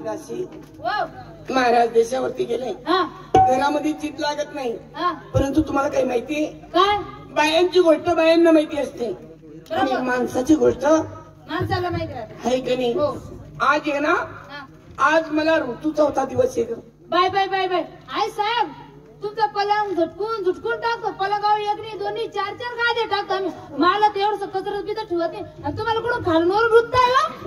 राशी वाव. महाराज देशावरती गेले. हा घरामध्ये चित लागत नाही. हा परंतु तुम्हाला काही माहितीये काय बायांची गोष्ट बायांना माहिती असते आणि बरोबर. माणसाची गोष्ट माणसाला माहिती राहते. आहे की नाही. हो. आज आहे ना हा. आज मला ऋतूचा होता दिवस आहे ग. बाय बाय बाय बाय आई साहेब तुमचा पलंग झटकून झटकून टाकतो पलंगावर एक नाही दोन्ही चार चार गादे टाकतो आम्ही. मला तर एवढं कचरत बितर ठेवत नाही आणि तुम्हाला कुठं खालून वृत्त आहे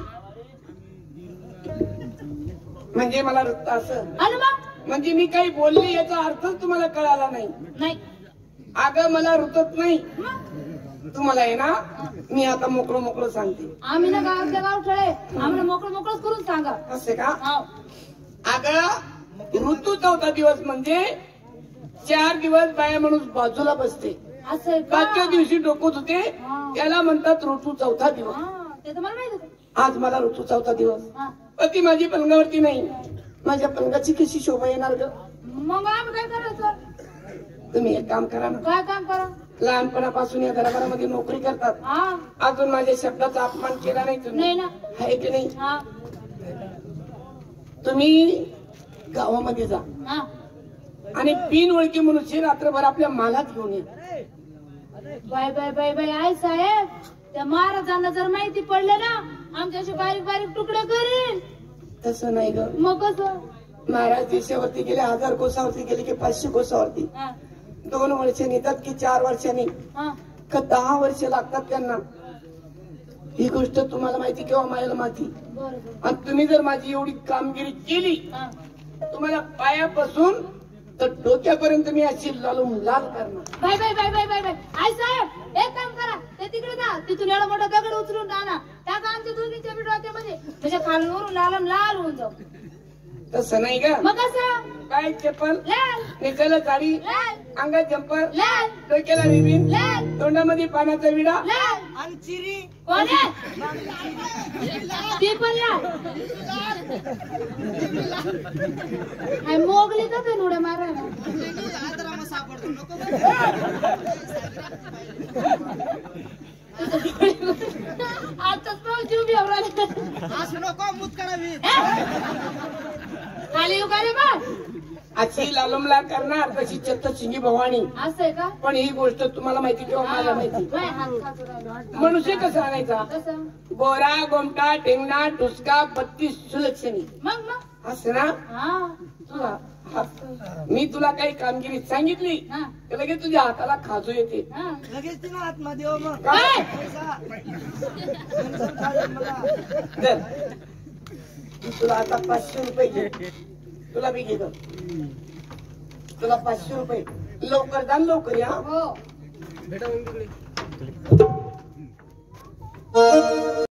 म्हणजे मला ऋतू असं आणि मग म्हणजे मी काही बोलले याचा अर्थच तुम्हाला कळाला नाही. नाही अगं मला ऋतूच नाही तुम्हाला आहे ना मी आता मोकळं मोकळं सांगते. आम्ही ना गावातल्या गाव ठळे आम्हाला मोकळं मोकळंच करून सांगा. असे का हाव. अगं ऋतूचा होता दिवस म्हणजे 4 दिवस बाया माणूस बाजूला बसते. असं आहे का? 5व्या दिवशी डोकत होते त्याला म्हणतात ऋतू चौथा दिवस. हा, ते तर मला माहित होतं. आज मला ऋतू चौथा दिवस हा. पण ती माझी पलंगावरती नाही. माझ्या पलंगाची कशी शोभा येणार ग. मग आम्ही काय करायचं. तुम्ही एक काम करा ना काय काम करा. लहानपणापासून या दरबारामध्ये नोकरी करतात हा अजून माझ्या शब्दाचा अपमान केला नाही तुम्ही नाही ना. आहे की नाही. हा तुम्ही गावामध्ये जा हा आणि बिनओळखी मनुष्य रात्रभर आपल्या मालात घेऊन या. बाय बाय बाय बाय आई साहेब त्या महाराजांना जर माहिती पडलं ना आमच्याशी बारीक बारीक तुकडे करेल. तसं नाही ग. मग कसं. महाराज देशावरती गेले 1000 कोसावरती गेले की 500 कोसावरती हा 2 वर्ष नेतात की 4 वर्षांनी हा का 10 वर्ष लागतात त्यांना. ही गोष्ट तुम्हाला माहिती किंवा मायाला माहिती. बरोबर. आणि तुम्ही जर माझी एवढी कामगिरी केली हा तुम्हाला पायापासून तर डोक्यापर्यंत मी अशी लालून लाल करणार. Bye bye bye bye bye bye आई साहेब एक काम करा ते तिकडे जा तिथून एवढा मोठा दगड उचलून आणा टाका आमच्या दोघींच्या बी डोक्यामध्ये त्याच्या खालून वरून लाल लाल होऊन जाऊ. तसं नाही का. मग कसं. काय चप्पल लाल नेसाला साडी लाल अंगात जंपर लाल डोक्याला रिबीन लाल तोंडामध्ये पाण्याचा विडा लाल आणि चिरी. कोण आहे ती पण लाल. काय मोगली का ते उड्या मारायला. आताच पाऊस जीव बी असं नको मूत करावी. खाली येऊ का रे बा. अशी लालमला करणार तशी चत्तशिंगी भवानी. असं आहे का. पण ही गोष्ट तुम्हाला माहिती किंवा मला माहिती. बाय, हात खातो राहिलो. मनुष्य कसा आणायचा कसं. गोरा गोमटा टेंगणा टुसका 32 सुलक्षणी मग मग असं ना. हा तुला मी तुला काही कामगिरी सांगितली हा तर लगेच तुझ्या हाताला खाजू येते. हा लगेच तिला आतमध्ये हो मग. काय पैसा. नंतर चालेल मला. तर तुला आता 500 रुपये घे. तुला बी घे ग. तुला 500 रुपये लवकर जा लवकर या. हो भेटा मग तिकडे.